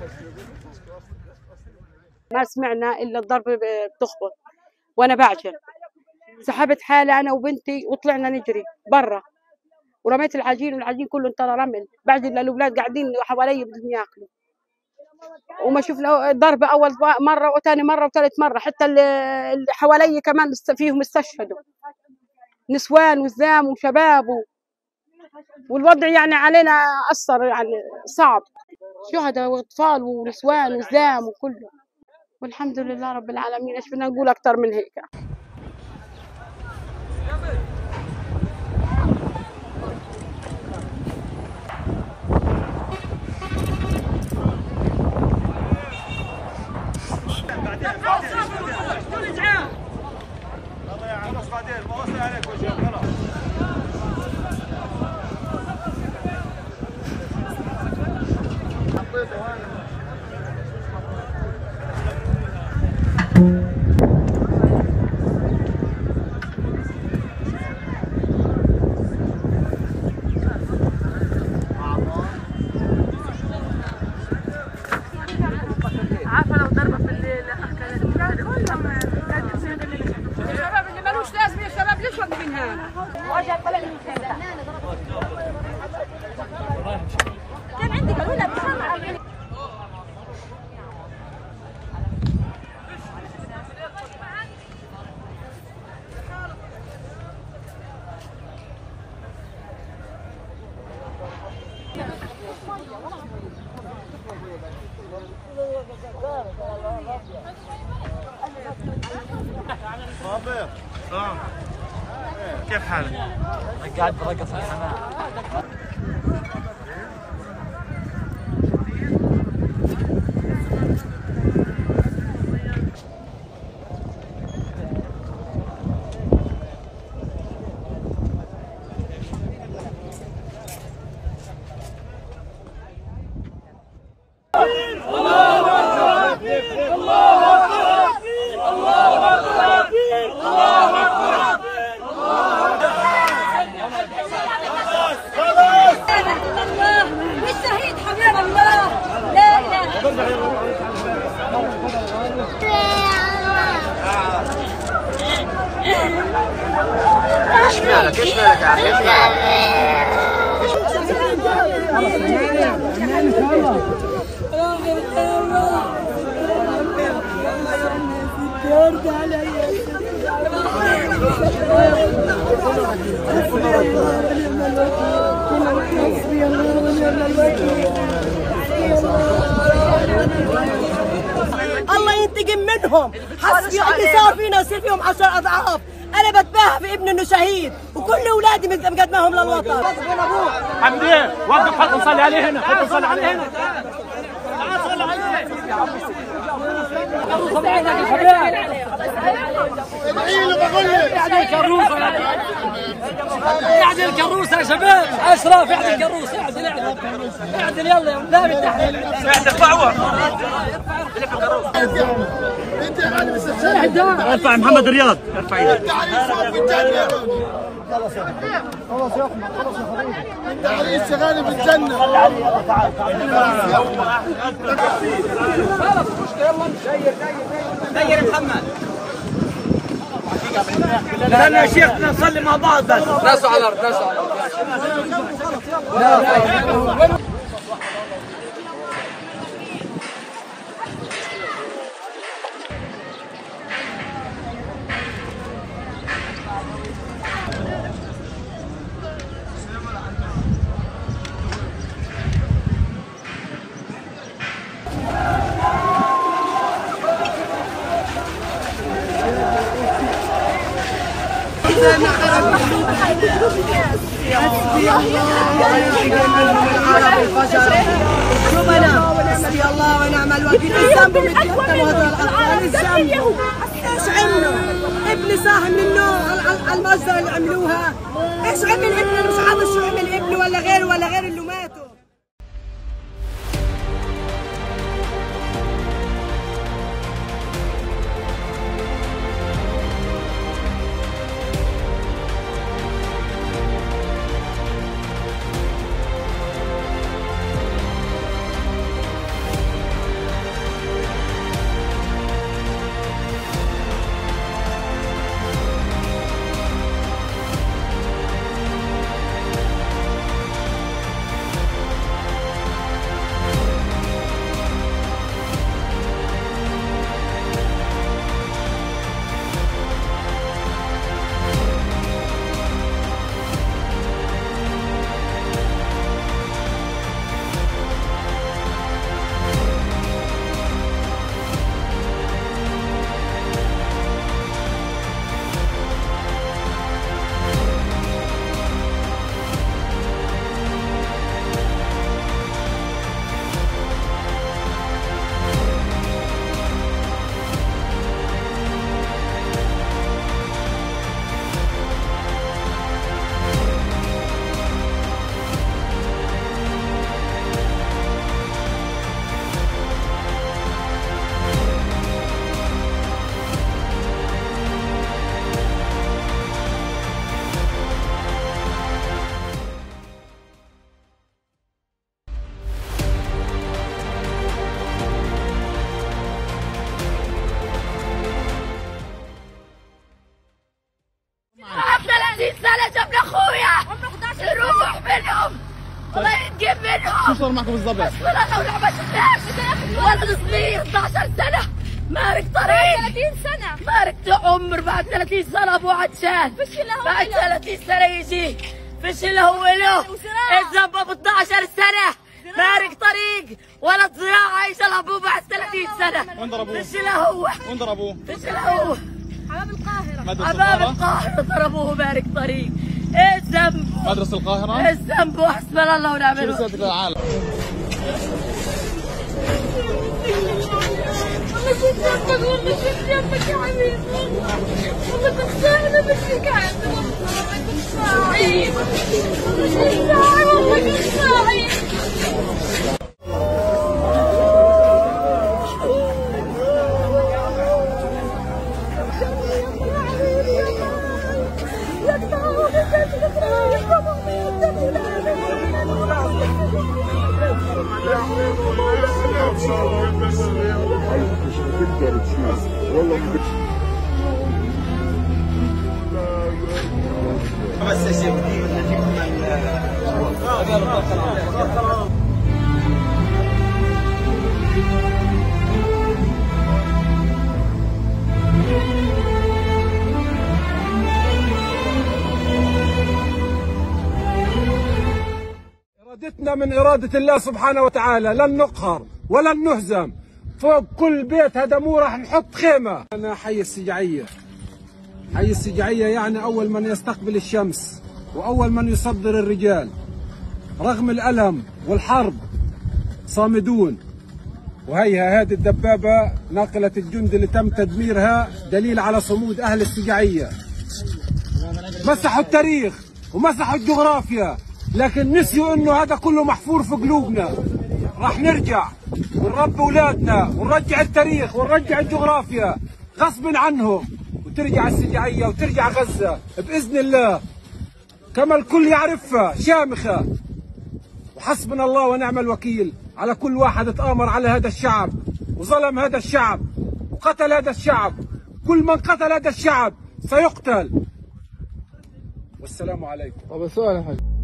ما سمعنا الا الضرب بتخبط وانا بعجل. سحبت حالي انا وبنتي وطلعنا نجري برا، ورميت العجين والعجين كله انطلع رمل. بعد الاولاد قاعدين حوالي بدهم ياكلوا، وما شفنا ضرب اول مره وثاني مره وثالث مره، حتى اللي حوالي كمان فيهم استشهدوا، نسوان وزام وشباب والوضع يعني علينا اثر يعني صعب، شهداء واطفال ونسوان وزام وكله. والحمد لله رب العالمين، ايش بدنا نقول اكثر من هيك؟ عارفه لو ضربه في الليل اكلت الشباب اللي ملوش لازمه، يا شباب ليش واقفينها؟ وجه طلع من الخيمه كان عندي قالوا بسرعه. صابر كيف حالك؟ قاعد برقص الحمام. ايش مالك يا اخي؟ الله ينتقم منهم، حسبي اللي صار فينا يصير فيهم 10 أضعاف. أنا بتباهى في ابني إنه شهيد، وكل أولادي مقدماهم للوطن. حمدين وقف، حط نصلي عليه هنا، حط نصلي عليه هنا. تعال صلي عليه. صلي عليك يا شباب. ادعي له بقول لك. اعدل الكروسه، اعدل الكروسه يا شباب. اشرف اعدل الكروسه، اعدل اعدل يلا يا ولاد تحت. اعدل ارفعوها. انت يا غالي مستشفى. ارفع محمد رياض، ارفع ايدك. خلاص يا خلاص يا احمد، خلاص يا حبيبي. انت عريس شغال في الجنه. صلي عليه يلا، تعال خلاص مشكله يلا داير محمد. استنى يا شيخ نصلي مع بعض بس. ناسوا على الارض، ناسوا على الارض. حسبي الله ونعم الوكيل. الذنب متيتم وهذول الاطفال الذنب ايش عملوا؟ ابني صاحي من النوم على المجزره اللي عملوها. ايش عمل ابني؟ مش عارف شو عمل ابني ولا غير اللي ماتوا. شو صار معكم بالضبط؟ انا ولعبة ولد صغير 12 سنة مارق طريق 30 سنة مارق عمر بعد 30 سنة ابو عطشان بعد 30 سنة يجي فشل هو له الذنب ابو 12 سنة مارق طريق ولد زراعة اجى لابوه بعد 30 سنة وين ضربوه؟ فشل هو وين ضربوه؟ فشل هو حباب القاهرة أمام القاهرة ضربوه مارق طريق ايه الذنب؟ مدرسة القاهرة؟ ايه الذنب وحسبنا الله ونعم شو الوكيل رسالتك للعالم؟ والله كنت جنبك والله كنت جنبك يا حبيبي والله كنت ساعدة مثلك عاد والله كنت ساعد والله كنت ساعد إرادتنا من إرادة الله سبحانه وتعالى، لن نقهر ولن نهزم. فوق كل بيت هدموه راح نحط خيمة. أنا حي السجعية. حي السجعية يعني أول من يستقبل الشمس وأول من يصدر الرجال. رغم الألم والحرب صامدون. وهيها هذه الدبابة ناقلة الجند اللي تم تدميرها دليل على صمود أهل السجعية. مسحوا التاريخ ومسحوا الجغرافيا، لكن نسيوا انه هذا كله محفور في قلوبنا. راح نرجع ونربي اولادنا ونرجع التاريخ ونرجع الجغرافيا غصب عنهم، وترجع السجعية وترجع غزة باذن الله كما الكل يعرفها شامخة. وحسبنا الله ونعم الوكيل على كل واحد تآمر على هذا الشعب وظلم هذا الشعب وقتل هذا الشعب. كل من قتل هذا الشعب سيقتل. والسلام عليكم. طب سؤال يا حاج.